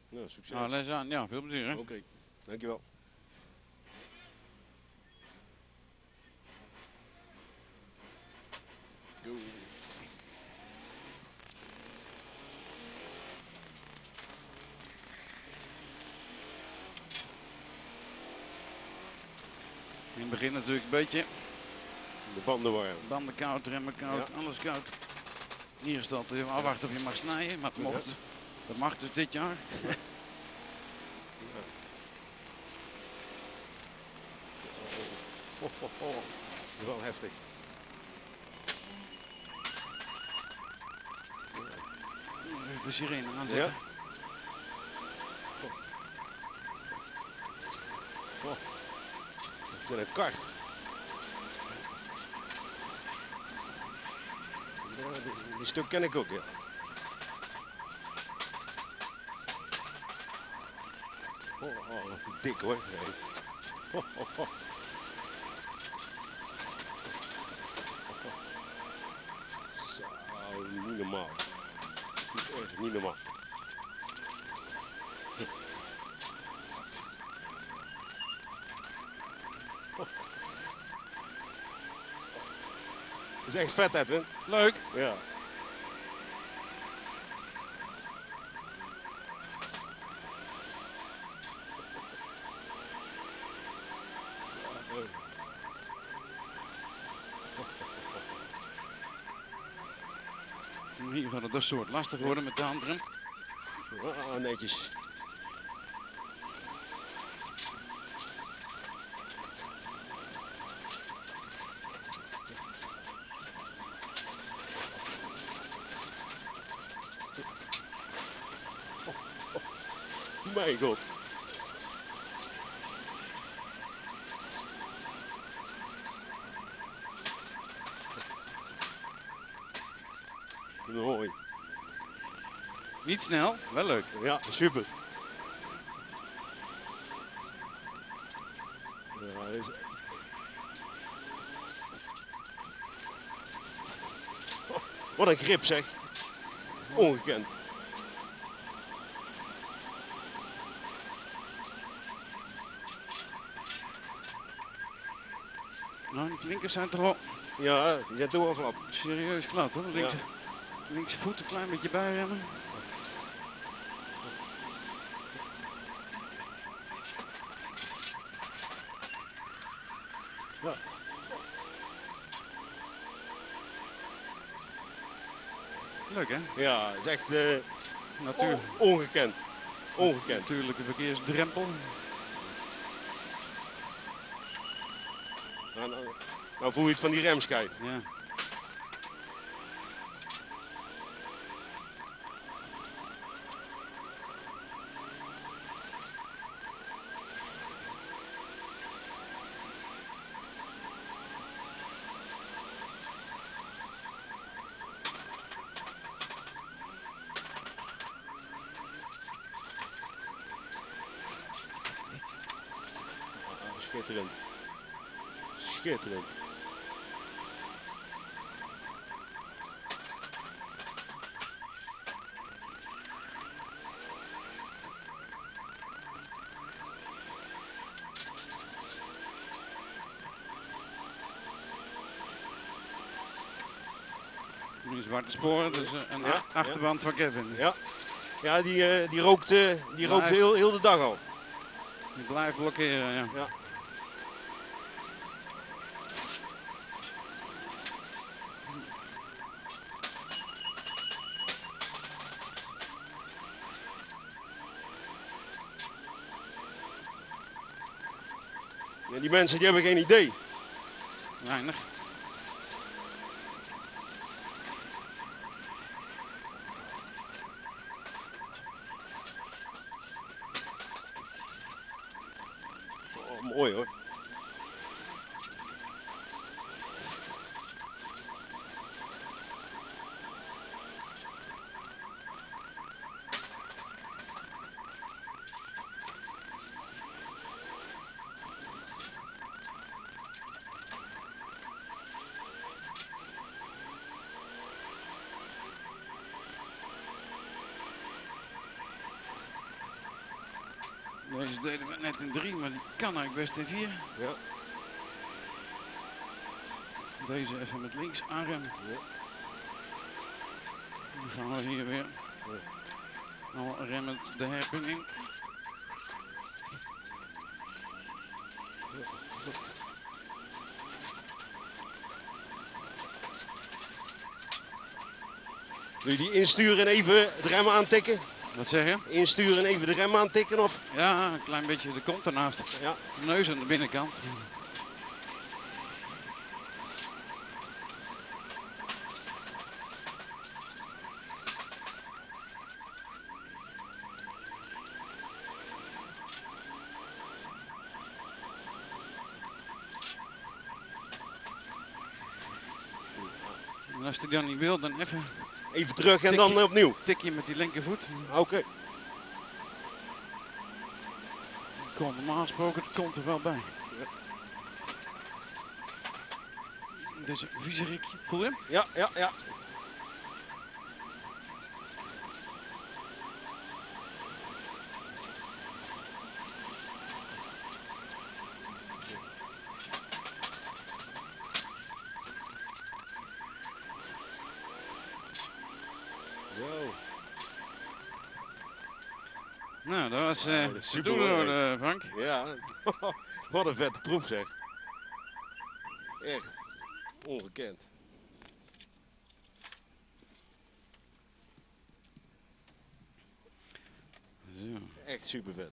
Nou, succes. Nou, les aan. Ja, veel plezier hè. Oké, dankjewel. Go. In het begin natuurlijk een beetje De banden warm. banden koud, remmen koud, alles koud. Hier is dat even afwachten of je mag snijden, maar het mocht. Ja. Dat mag dus dit jaar. Ja. Wel heftig. Even de sirene aanzetten. Ja. Ik ben een kart. Ja, die stuk ken ik ook, ja. Dik hoor. Nee. Zo, niet normaal. Echt niet normaal. Dat is echt vet, Edwin. Leuk. Ja. Hier gaat het dus soort lastig worden met de handrem. Netjes. Mijn god. Mooi. Niet snel, wel leuk. Ja, super. Ja, dat is... Wat een grip zeg. Ongekend. Nou, die klinkers zijn toch wel Ja, die zijn toch wel glad. serieus glad hoor. Linkse voet een klein beetje bijremmen. Ja. Leuk hè? Ja, het is echt ongekend. Ongekend. Natuurlijke verkeersdrempel. Nou voel je het van die remschijf. Ja. Schitterend. Schitterend. Die zwarte sporen, dus een achterband van Kevin. Ja, ja die rookt heel de dag al. Die blijft blokkeren, ja. Ja. En die mensen die hebben geen idee. Weinig. Oh, mooi hoor. Deze deden we net in 3, maar die kan eigenlijk best in 4. Ja. Deze even met links aanremmen. Ja. Dan gaan we hier weer al remmend de hairpin in. Doe je die insturen en even de rem aantikken? Wat zeg je? Insturen en even de rem aantikken of? Ja, een klein beetje de kont ernaast. Ja. De neus aan de binnenkant. En als hij dan niet wil, dan Even terug en dan opnieuw. tik je met die linkervoet. Oké. Komt normaal gesproken de kont er wel bij. Ja. Deze viezerikje, voel je hem? Ja, ja, ja. Zo. Nou, dat was Ja, dat is super supermooi. hoor, Frank. Ja. Wat een vette proef zeg. Echt. Ongekend. Zo. Echt super vet.